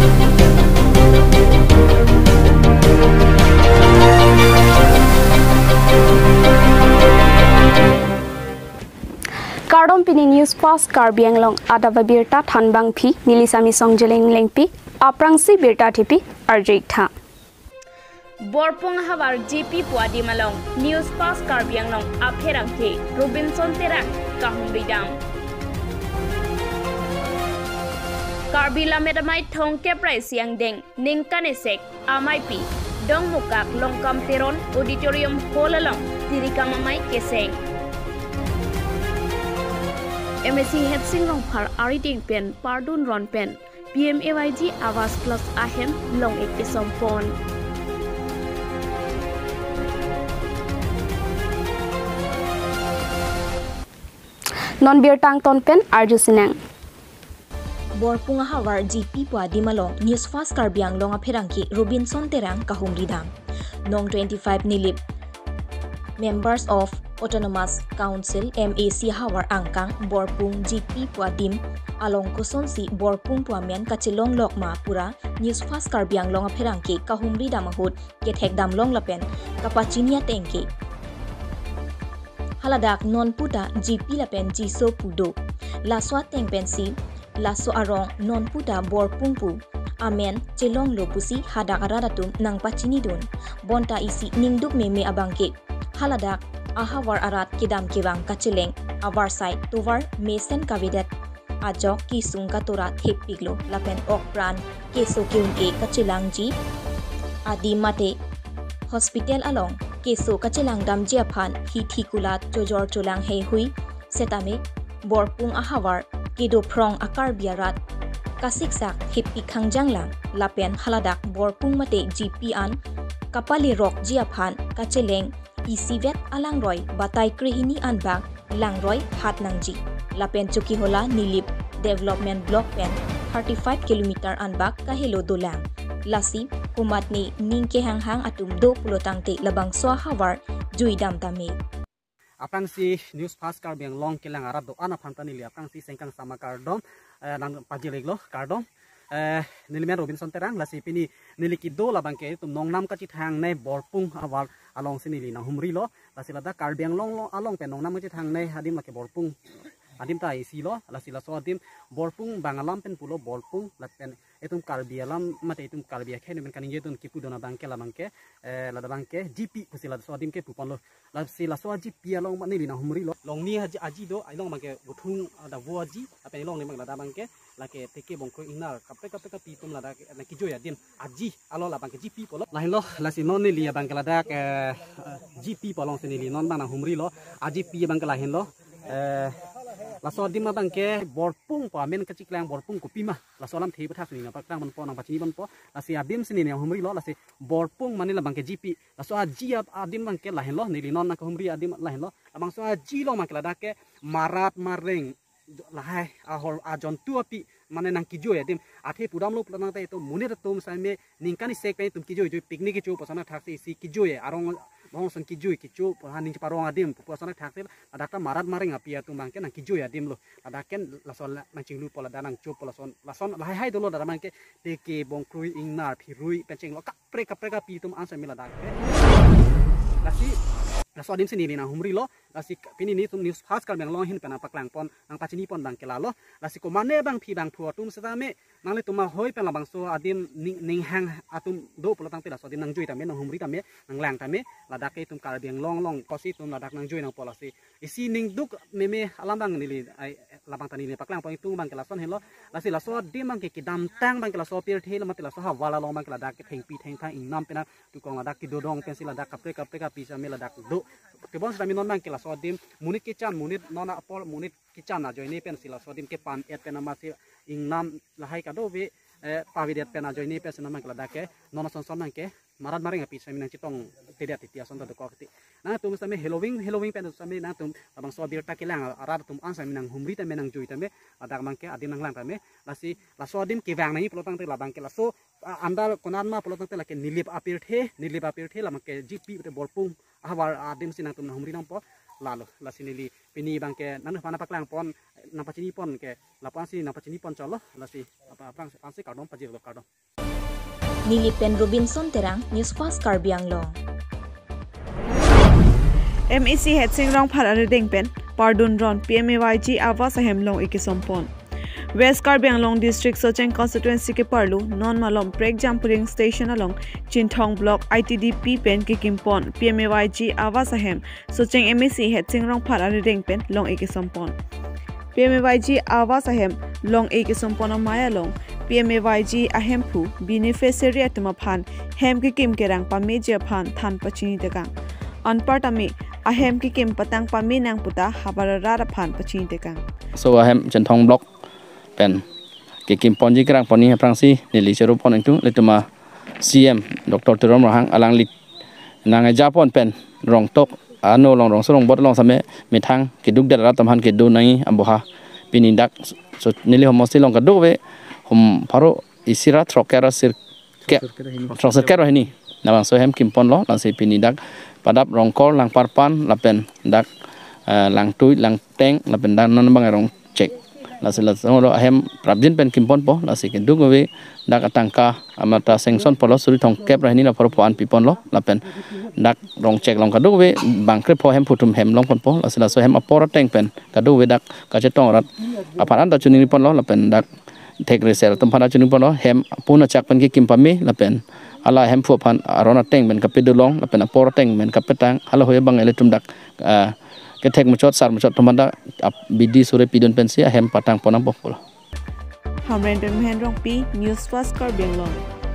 Kardom pini news fast Karbi Anglong adaba birta thanbang phi nilisami songjeleng lengpi aprangsi birta thipi arjik tha Borpong habar GP Puadi Malong news fast Karbi Anglong apherangke Robinson Terang kahum bidam Karbi lamedamai thongke prai siang deng ningkanesek amaipi dong mukak longkam teron auditorium holalong tirikamamai keseng MSc Hetsing Longphar Ariting Pen Pardon Ron Pen PMAYG Awas Plus Ahem Long Ekisom Pon Non bir tang ton pen Arju Sinang Borpung hawar GP Puadi Malong News Fast Karbi Anglong apherangki Robinson Terang kahum ridam Nong 25 nilip Members of Autonomous Council MAC hawar angkang Borpung GP Puadim along kusonsi Borpung Puamian kachilong lokma pura News Fast Karbi Anglong apherangki kahumri damahut kethek damlong lapen kapachinia tengke haladak non puta GP lapen jiso pudo laswa tengpensi laso arong non puta Borpung pu amen chilong lopusi hadak aradatum nang pachinidun bonta isi ningduk meme abangke haladak ahawar arat kidam kibang kachileng awar side tuvar mesen kavidet ajok kisung katura thepiglo lapen okpran keso kiun e kachilang ji adi mate hospital along keso kachilang dam jiaphan hithikulat jojor cholang he hui setame Borpung ahawar kido prong akar biarat kasiksak hepi khangjanglang lapen haladak Borpung mate GP an kapali rok jiaphan kachileng isivet alangroy batay krihini anbang langroy hat nangji lapen chuki hola nilip development block pen 35 km anbak kahilo dolang lasi kumatni ningke hanghang atum do pulotangte labang swahawar juidam tame apang si news fast Karbi Anglong kelang arab do ana phantani li apang si sengkang sama kardom nang pajileglo kardom nilimen Robinson Terang lasi pini nilikido labangke tum nongnam kachi thang nei Borpung awal along sinili na humri lo lasi lada Karbi Anglong along pe nongnam kachi thang nei hadim lake Borpung adim ta isi lo lasi laso adim Borpung bangalam pen pulo Borpung lapen etum Karbi alam mate etum Karbi akhe nemen kaninge tun kipu dona bangke labangke lada bangke GP kusila so adim ke pupon lo lasi laso GP along nili na humri lo long ni aji do ailong bangke buthung ada woji apen long ni mang lada bangke lake teke bongko inar kape kapi tum lada na kijo ya din aji alo la bangke GP polo lahin lo lasi non ni lia bangke lada ke GP polong sinili non bang na humri lo aji pi bangke lahin lo laso dim bangke Borpung pa men kachiklang Borpung ko pima laso lam thei pathak ni na pakang man po nang pachini ban po lasi adim sinini humri lo lasi Borpung manila bangke GP laso aji adim bangke lahin lo nili non na humri adim lahin lo abang so aji lo mangke lada ke marat mareng lahai ahor ajon tu api mane nang kijo ya dim athe pudam lo planang ta itu munir tum same ningkani sek pe tum kijo jo picnic jo pasana thakse si kijo ya arong bong san kijo haning parong adim pasana thakse adakta marat maring api ya tum bangke nang kijo ya dim lo adaken lason mancing lu pola danang chop lason lahai hai dolo dara mangke teke bong krui ingnar phirui pencing lo kapre ka pi tum ansa mila dak lasi laso adim sini na humri lo lasi pini ni tum news fast Karbi Anglong hin pena paklang pon nang pachini pon bang kelalo lasi ko mane bang phi bang phuwa tum setame nang le tuma hoi pela bang so adim ning hang atum do polotang te laso adim nang jui tame nang humri tame nang lang tame ladake tum Karbi Anglong long kosi tum ladak nang jui nang polasi isi ning duk meme alam bang nili labang tani ni paklang pon tung bang kelason helo lasi laso adim bang ke kidam tang bang kelaso pir thel mate laso hawala long bang ladak theng pi theng thang inam pena tukong ladak ki dodong pensi ladak kapre ka pi sa me ladak do kebon sami non bang kelaso adim munit kichan munit nona apol munit kichan na joini pen sila so adim ke pan et pena masi ingnam lahai kado be pavidet pena joini pen sina mang ladake nona son son ke marat maring api sami nang chitong tidak titia son to kokti na tum sami Halloween pen sami na tum abang so bir takilang arar tum an sami nang humri tame nang joi tame adak mangke adim nang lang tame lasi laso adim ke wang nai pelotang te labang ke laso andal konan ma pelotang te lake nilip apir the lamang ke GP te Borpung ahwar adim sinang tum humri nang po lalu lasi nili pini bangke nanu pana paklang pon nampa cini pon ke lapan si nampa cini pon colo lasi apa pansi kardom pajir lo kardom Nili Pen Robinson Terang News Fast Karbi Anglong MEC het singrong phar ding pen pardon ron PMAYG Awas Hemlong ikisompon West Karbi Anglong District Socheng Constituency ke Parlu non malom prek jumping station along Chinthong Block ITDP pen ke Kimpon PMAYG Awas Hem Socheng MEC het singrong phar ding pen long ikisompon PMAYG Awas Hem long ikisompon maya long PMAYG Ahempu beneficiary atma phan hem ke kim kerang pameje phan than pachini dekang Anpartami ahem ki kim patang pami nang puta habarara phan pachini dekang So ahem Chinthong Block pen ke kim ponji kerang poni prangsi nili cheru pon itu letuma CM Dr. Terom Rahang alang lit nang Japon pen rong tok ano long rong sorong bot long same mithang ke duk dara tamhan ke do nai amboha pinindak so nili homosti long kadu we hum paro isira trokera sir ke trokera hini nawang so hem kim pon lo lang se pinindak padap rongkol lang parpan lapen dak lang tui lang teng lapen dan non bang rong cek Lalu ahem prabjin pen kimpon po lasi kendung we dak atangka amata sengson polo suri thong kep rahini la poro poan pipon lo lapen dak rong cek long kadu we bangkre po hem putum hem long pon po laso hem apora teng pen kadu we dak kacetong rat aparan ta chuni pon lo lapen dak tek resel tempat chuni pon lo hem puna chak pen ki kimpami lapen ala hem fu pan arona teng men kapidulong lapen apora teng men kapetang halo hoye bang eletum dak ketek mucot sar mucot pemanda bidi sore pidon pensi ahem patang ponam pokol. Hamren dan Mahendrong P News Fast Karbi Anglong.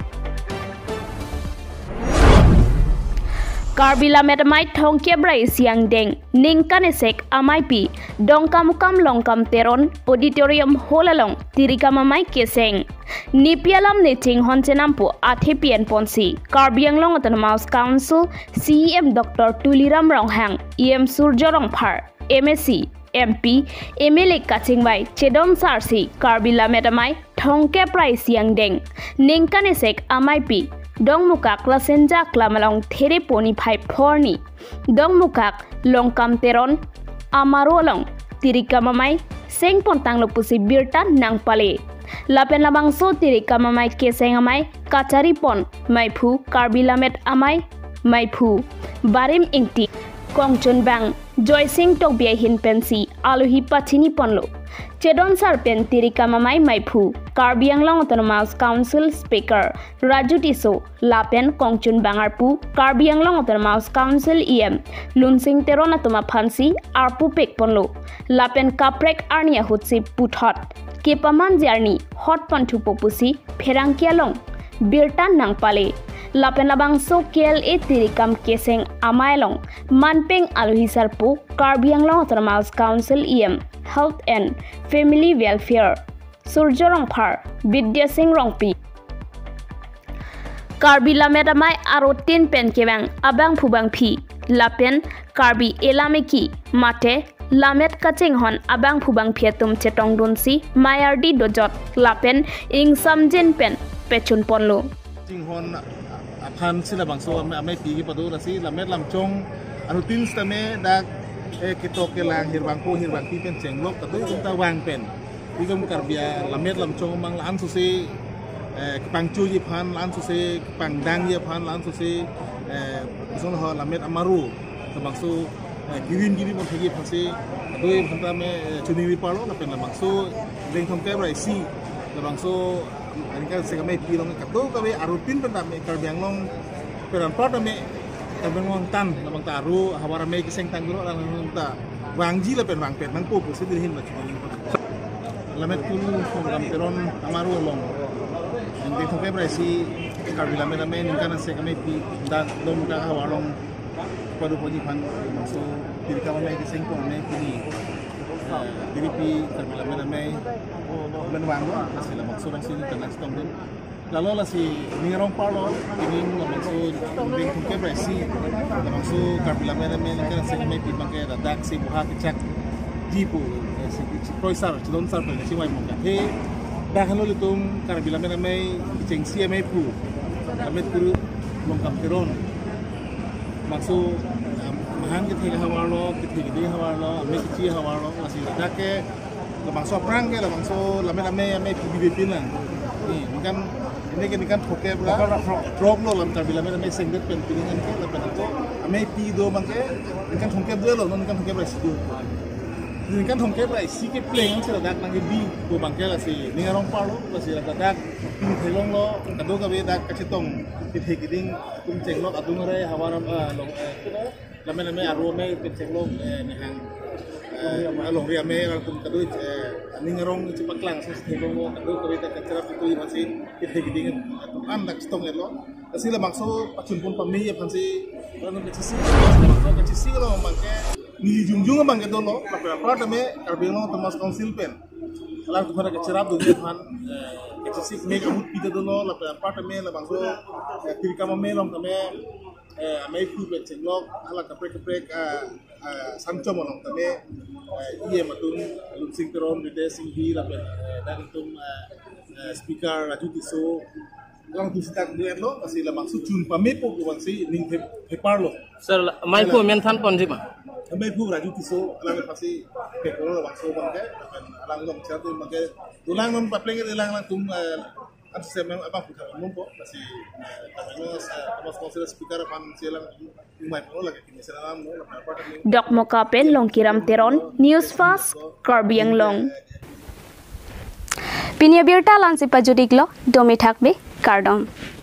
Karbi lametamai thongke brai siang deng ningkanesek amaipi dongkamukam longkam teron auditorium holalong tirikamamai keseng nipialam neting honsenampu athepian ponsi Karbi Anglong Autonomous Council CEM Dr. Tuliram Ronghang EM Surjorong Phar MSc MP MLA Kachingbai Chedon Sarsi Karbi lametamai thongke brai siang deng ningkanesek amaipi Dong mukak lasenja klamalong there poni phai phorni dong mukak longkam teron amarolong tirikamamai seng pontang lopusi birta nang pale lapen labangso tirikamamai kesengamai kachari pon maipu Karbi lamet amai maipu barim ingti kongchon bang Joy Singh Tokbiai hin pensi aluhi pachini ponlo Chedon Sarpen tirikamamai maipu Karbi Anglong Autonomous Council Speaker Raju Tiso Lapen Kongchun Bangarpu Karbi Anglong Autonomous Council EM Lunsing Teron atoma phansi arpu pek ponlo Lapen kaprek arnia hutsi puthot kepaman jarni hot panthu popusi pherangkialong birtan nang pale Lapen labangso KLA tirikam keseng amailong manpeng aluhi sarpu Karbi Anglong Autonomous Council EM Health and Family Welfare Surjorong Phar Vidya Singh Rongpi Karbi lametamai aro tin pen kebang abang phubang phi lapen Karbi elameki mate lamet kaching hon abang phubang phiatum chetong dunsi mayardi dojot lapen ing samjen pen pechun ponlo Jinghon aphan sila bangso amai pigi padu rasi lamet lamchong anutin stame dak kitok kelang hirbangku hirbangki pen cenglok katu kita wang pen digam karbia lamet lamchong mang lan susi kepangcu yiphan lan susi kepangdang yiphan lan susi son ho lamet amaru bangso girin giri mon thegi phasi doi phanta me chuni wi palo na pen bangso leng thom ke rai si bangso ani ka se kami pilong katu kami arupin pen me Karbi Anglong peran part me Karbi tan lamang taru hawara me kiseng tangguro lan ta wangji la pen wang pen mang popo se dirhin la chuni lamet kulu lam peron amaru long ang de thom ke rai si Karbi lamet me ningkan se kami pi dan dom ka hawalong padu poji pan so tirika me kiseng ko me kini diripi Karbi lamet me menwang lo asila maksud ang sini tanah stong din lalu lah si nirong parlo ini maksud ding ke presi maksud Karbi lamet me kan se me pi bangke dadak si buha kecak jipu si proisar chidon sar pe si wai mongka he dah lo litum Karbi lamet me ceng si me pu lamet kuru longkam teron maksud hang kita hawar lo kita gede hawar lo ame kecil hawar lo masih ada ke labang so perang ke labang so lame PBB lah ini kan hoke bla drop lo lam tapi lame sengdet pen pilingan ke lapan itu ame pi do bangke ini kan hoke bla lo non kan hoke bla situ ini kan hoke bla si ke playing sih ada nang bi do bangke lah si ni ngarong palo masih ada ini thelong lo kado ka be dak kacitong kita giding tum ceng lo adung re hawaram lo lame aro me ceng lo ni hang long ria me tum kado ni ngarong cipaklang sa thelong lo kado ka be dak kacerap itu masih kita giding an dak stong lo kasi la makso pacun pun pamilya pansi ano kecisi lo mangke ni jungjung bangke do lo apa tame karbelo temas konsil pen alang tu pada kecerap tu kan kecisi me kabut pita do lo la apa tame la bangso tirika me long tame amai fu pen cenglok ala kaprek samco molong tame iye matun lunsing teron de singhi la pen dan tum speaker raju tiso lang tu sitak duet lo kasi la makso chun pamepo ko wansi ning hepar lo sir mai pu men than pon jima amai fu raju tiso alang pasi pekoro la makso bangke alang lo cerita bangke tulang non papleng ilang tum at semem abang putar mumpo kasi kami mas konsil speaker pan silang umay po lagi kini silang no Dok Mokapen long kiram teron News Fast Karbi Anglong Pinia birta lansi pajudik lo domi thakbe Kardom